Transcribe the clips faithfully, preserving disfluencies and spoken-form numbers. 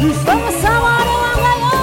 Bersama Dewan Gayo.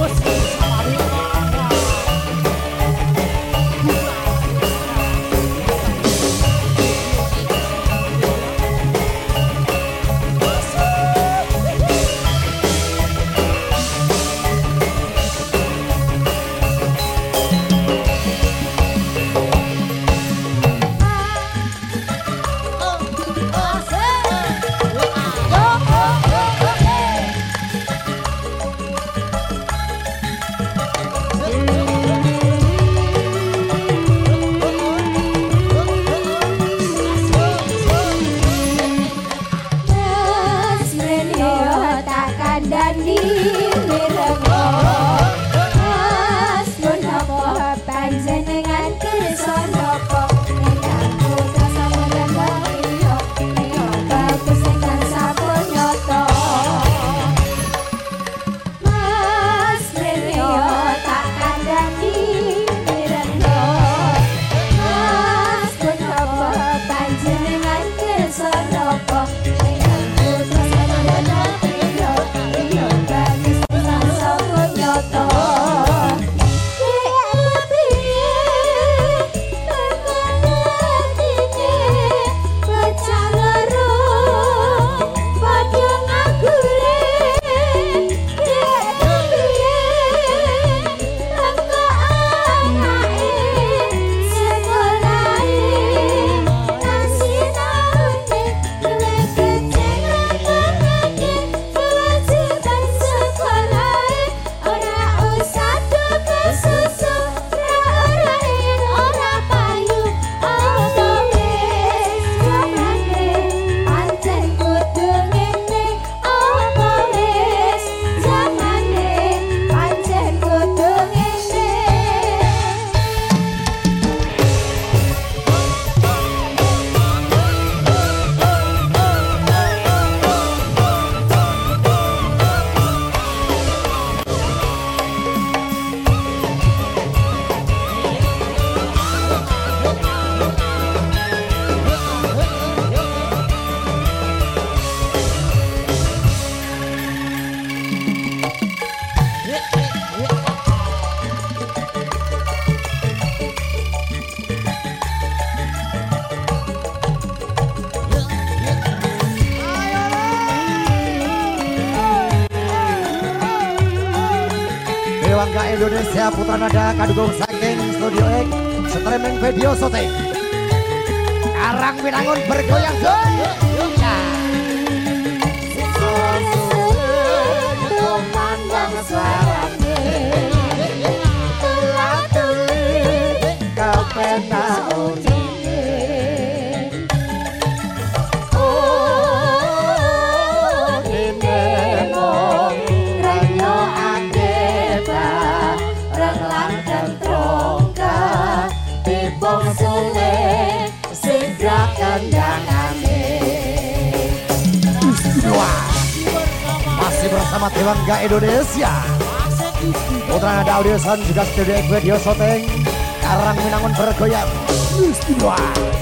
Bangga Indonesia Putra Nada kadukung saking Studio X streaming video syuting Karang Winangun bergoyang goyang kumandang suarane telah tulis kau pernah masih bersama Bangga Indonesia Putra Nada Audio Sound juga Studio X video syuting Karang Winangun bergoyang istimewa.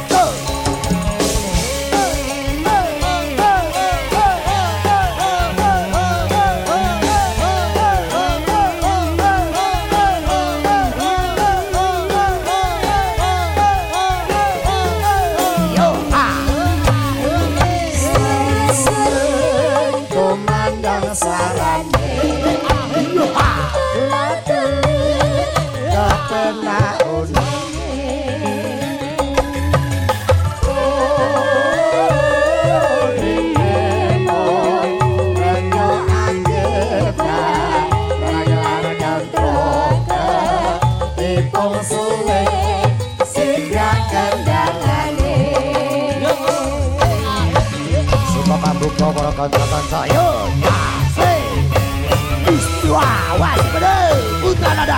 Para kanca-kanca yo asik istiwa wajib bener Putra Nada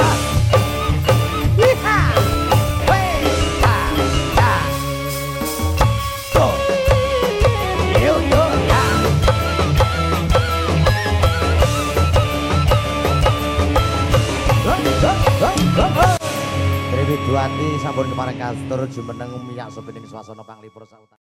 iha wey ha ya go yo yo ya Dewi Duanti sampun kepareng kastur jumeneng miyak sopining swasana panglipur sauta